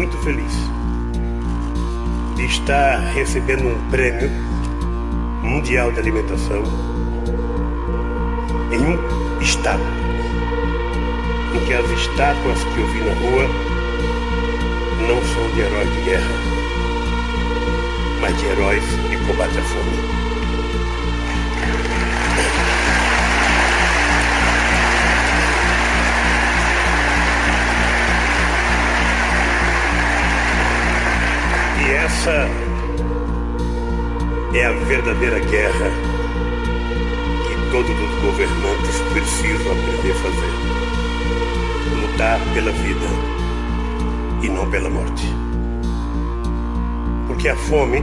muito feliz de estar recebendo um prêmio mundial de alimentação em um estado em que as estátuas que eu vi na rua não são de heróis de guerra, mas de heróis de combate à fome. E essa é a verdadeira guerra que todos os governantes precisam aprender a fazer. Lutar pela vida e não pela morte. Porque a fome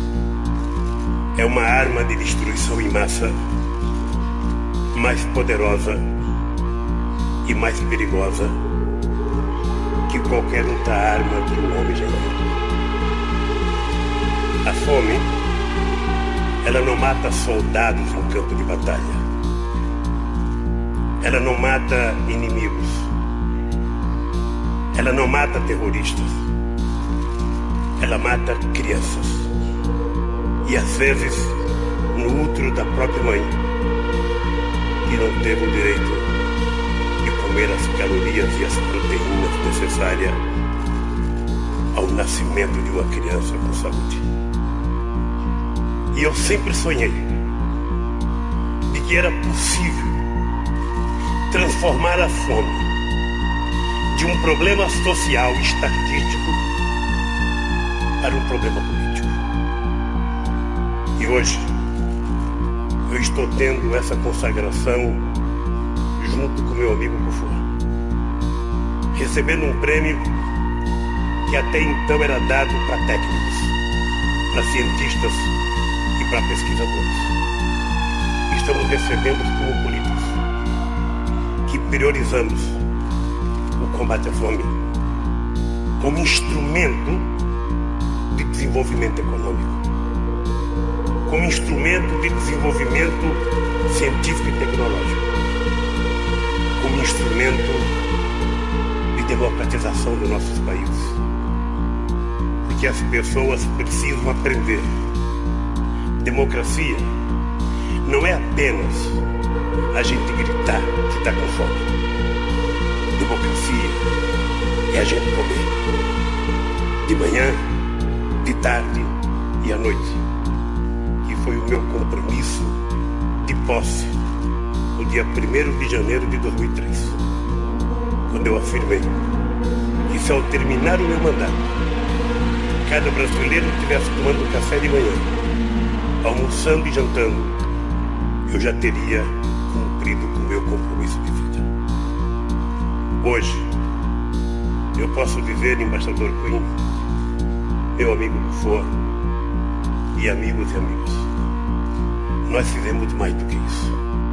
é uma arma de destruição em massa mais poderosa e mais perigosa que qualquer outra arma que o homem já inventou. A fome, ela não mata soldados em campo de batalha. Ela não mata inimigos. Ela não mata terroristas. Ela mata crianças. E às vezes no útero da própria mãe, que não teve o direito de comer as calorias e as proteínas necessárias ao nascimento de uma criança com saúde. E eu sempre sonhei de que era possível transformar a fome de um problema social estatístico para um problema político. E hoje eu estou tendo essa consagração junto com meu amigo Kufuor, recebendo um prêmio que até então era dado para técnicos, para cientistas e para pesquisadores. Estamos recebendo como políticos que priorizamos o combate à fome como instrumento de desenvolvimento econômico, como instrumento de desenvolvimento científico e tecnológico, como instrumento de democratização dos nossos países. Porque as pessoas precisam aprender. Democracia não é apenas a gente gritar que está com fome. Democracia é a gente comer. De manhã, de tarde e à noite. Que foi o meu compromisso de posse no dia 1º de janeiro de 2003. Quando eu afirmei que se ao terminar o meu mandato, cada brasileiro estivesse tomando café de manhã, almoçando e jantando, eu já teria cumprido com o meu compromisso de vida. Hoje, eu posso dizer, embaixador Quinn, meu amigo Kufuor e amigos e amigas, nós fizemos mais do que isso.